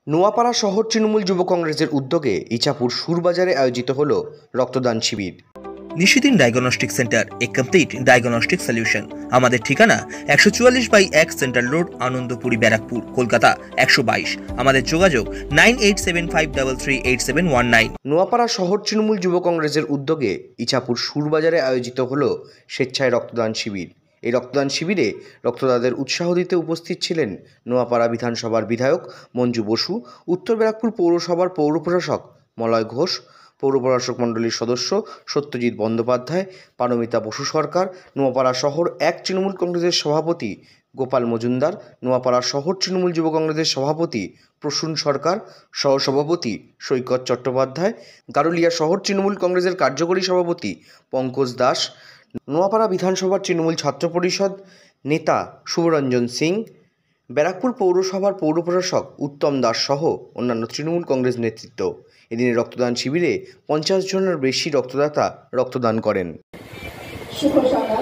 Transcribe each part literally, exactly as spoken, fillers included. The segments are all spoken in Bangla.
নোয়াপাড়া শহর তৃণমূল যুব কংগ্রেসের উদ্যোগে ইছাপুর সুরবাজারে আয়োজিত হল রক্তদান শিবির। Nishidin diagnostic centre, a complete diagnostic solution. আমাদের ঠিকানা একশো চুয়াল্লিশ বাই এক সেন্ট্রাল রোড, আনন্দপুরি, ব্যারাকপুর, কলকাতা একশো বাইশ। আমাদের যোগাযোগ nine eight seven five three three eight seven one nine. Noapara শহর তৃণমূল যুব কংগ্রেসের উদ্যোগে ইছাপুর সুরবাজারে আয়োজিত হল স্বেচ্ছায় রক্তদান শিবির। এই রক্তদান শিবিরে রক্তদাতাদের উৎসাহ দিতে উপস্থিত ছিলেন নোয়াপাড়া বিধানসভার বিধায়ক মঞ্জু বসু, উত্তর ব্যারাকপুর পৌরসভার পৌর প্রশাসক মলয় ঘোষ, পৌর প্রশাসক মণ্ডলীর সদস্য সত্যজিৎ বন্দ্যোপাধ্যায়, পারমিতা বসু সরকার, নোয়াপাড়া শহর এক তৃণমূল কংগ্রেসের সভাপতি গোপাল মজুমদার, নোয়াপাড়া শহর তৃণমূল যুব কংগ্রেসের সভাপতি প্রসূন সরকার, সহসভাপতি সৈকত চট্টোপাধ্যায়, গারুলিয়া শহর তৃণমূল কংগ্রেসের কার্যকরী সভাপতি পঙ্কজ দাস, নোয়াপাড়া বিধানসভার তৃণমূল ছাত্র পরিষদ নেতা শুভরঞ্জন সিং, ব্যারাকপুর পৌরসভার পৌর প্রশাসক উত্তম দাস সহ অন্যান্য তৃণমূল কংগ্রেস নেতৃত্ব এদিনের রক্তদান শিবিরে পঞ্চাশ জনের বেশি রক্তদাতা রক্তদান করেন। শুভ সকাল।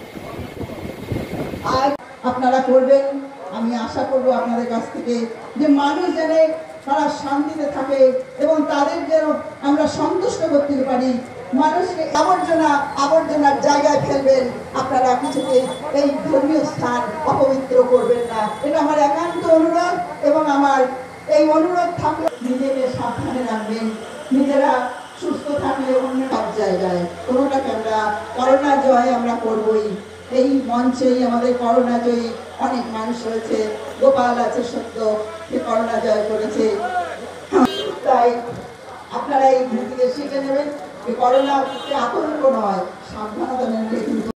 আজ আপনারা করবেন, আমি আশা করব আপনাদের কাছ থেকে যে মানুষ যেন তারা শান্তিতে থাকে এবং তাদের যেন আমরা সন্তুষ্ট করতে পারি। মানুষকে আবর্জনা আবর্জনার জায়গায় ফেলবেন, আপনারা কিছুতে এই ধর্মীয় স্থান অপবিত্র করবেন না, এটা আমার একান্ত অনুরোধ। এবং আমার এই অনুরোধ থাকলে নিজেকে সাবধানে রাখবেন, নিজেরা সুস্থ থাকলে অন্য সব জায়গায় কোনোটাকে আমরা করোনা জয় আমরা করবই। এই মঞ্চেই আমাদের করোনা জয়ী অনেক মানুষ রয়েছে, গোপাল আছে সত্য, সে করোনা জয় করেছে। তাই আপনারা এই ভীতিকে শিখে নেবেন যে করোনা আতঙ্ক নয়, সাবধানতা নেবেন।